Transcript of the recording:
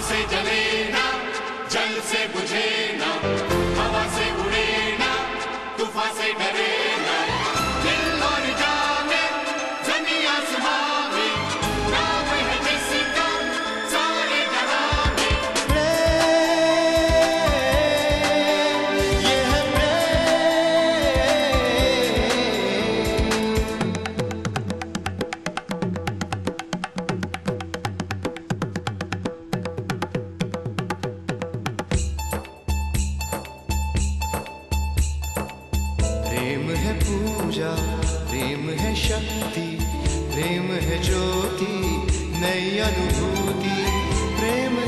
से जले ना, जल से बुझे ना, हवा से उड़े ना, तूफान से डरे ना, दिल और जाने जमीन आसमां में, नाम है जिसका सारे जहां में। ये है प्रेम है पूजा, प्रेम है शक्ति, प्रेम है ज्योति, नई अनुभूति, प्रेम